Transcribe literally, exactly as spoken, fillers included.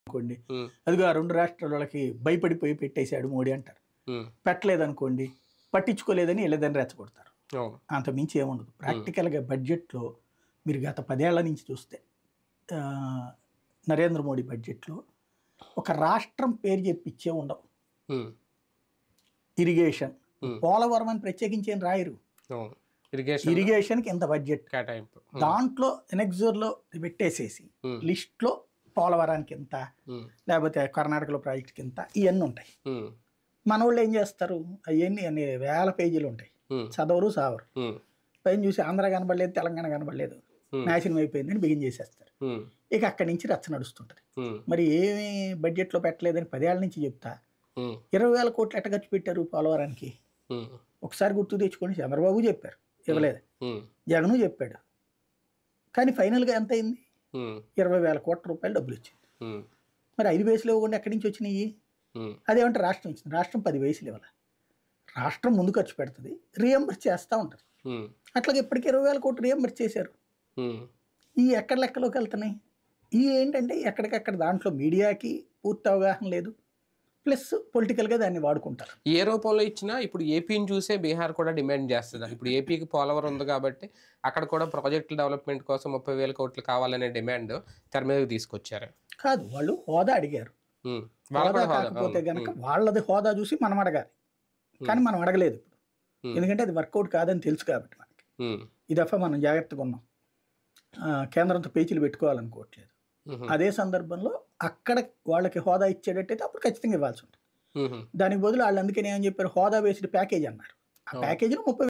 అనుకోండి, అదిగో ఆ రెండు రాష్ట్రాల వాళ్ళకి భయపడిపోయి పెట్టేశాడు మోడీ అంటారు. పెట్టలేదనుకోండి, పట్టించుకోలేదని వీళ్ళదని రెచ్చగొడతారు. అంత మించి ఏముండదు. ప్రాక్టికల్గా బడ్జెట్లో మీరు గత పదేళ్ల నుంచి చూస్తే నరేంద్ర మోడీ బడ్జెట్లో ఒక రాష్ట్రం పేరు చెప్పిచ్చే ఉండవు. ఇరిగేషన్, పోలవరం అని ప్రత్యేకించి ఏం రాయరు. ఇరిగేషన్కి ఇంత బడ్జెట్ కేటాయింపు, దాంట్లో ఎనెక్జర్లో పెట్టేసేసి లిస్ట్లో పోలవరానికి ఇంత, లేకపోతే కర్ణాటకలో ప్రాజెక్ట్కి ఇంత, ఇవన్నీ ఉంటాయి. మన వాళ్ళు ఏం చేస్తారు, అవన్నీ అన్ని వేల పేజీలు ఉంటాయి, చదవరు సావరు. పైన చూసి ఆంధ్ర కనబడలేదు, తెలంగాణ కనబడలేదు, నాశనం అయిపోయిందని బిగిన్ చేసేస్తారు. ఇక అక్కడి నుంచి రచ్చ నడుస్తుంటది. మరి ఏమి బడ్జెట్లో పెట్టలేదని పదేళ్ల నుంచి చెప్తా ఇరవై వేల కోట్లు ఎట్ట ఖర్చు పెట్టారు పోలవరానికి ఒకసారి గుర్తు తెచ్చుకొని చంద్రబాబు చెప్పారు, ఇవ్వలేదు. జగను చెప్పాడు, కానీ ఫైనల్గా ఎంత అయింది? ఇరవై వేల కోట్ల రూపాయలు డబ్బులు వచ్చింది. మరి ఐదు వయసులు ఇవ్వకుండా ఎక్కడి నుంచి వచ్చినాయి? అదేమంటే రాష్ట్రం ఇచ్చింది. రాష్ట్రం పది వయసులు ఇవ్వాలి. రాష్ట్రం ముందు ఖర్చు పెడుతుంది, రీఎంబర్స్ చేస్తూ ఉంటుంది. అట్లాగే ఇప్పటికి ఇరవై వేల కోట్లు రీఎంబర్స్ చేశారు. ఈ ఎక్కడ లెక్కలోకి వెళ్తున్నాయి? ఈ ఏంటంటే ఎక్కడికక్కడ దాంట్లో మీడియాకి పూర్తి అవగాహన లేదు, ప్లస్ పొలిటికల్గా దాన్ని వాడుకుంటారు. ఏ రూపంలో ఇచ్చినా ఇప్పుడు ఏపీని చూసే బీహార్ కూడా డిమాండ్ చేస్తుంది. ఇప్పుడు ఏపీకి పోలవరం ఉంది కాబట్టి అక్కడ కూడా ప్రాజెక్టుల డెవలప్మెంట్ కోసం ముప్పై వేల కోట్లు కావాలనే డిమాండ్ తెర మీదకి తీసుకొచ్చారు. కాదు, వాళ్ళు హోదా అడిగారు. హోదా కాకపోతే కనుక వాళ్ళది హోదా చూసి మనం అడగాలి, కానీ మనం అడగలేదు ఇప్పుడు. ఎందుకంటే అది వర్కౌట్ కాదని తెలుసు కాబట్టి మనకి. ఈ దఫా మనం జాగ్రత్తగా ఉన్నాం, కేంద్రంతో పేచీలు పెట్టుకోవాలనుకోవట్లేదు. అదే సందర్భంలో అక్కడ వాళ్ళకి హోదా ఇచ్చేటట్టయితే అప్పుడు ఖచ్చితంగా ఇవ్వాల్సి ఉంటుంది. దానికి బదులు వాళ్ళు అందుకని ఏమని చెప్పారు, హోదా బేస్డ్ ప్యాకేజ్ అన్నారు. ఆ ప్యాకేజీలో ముప్పై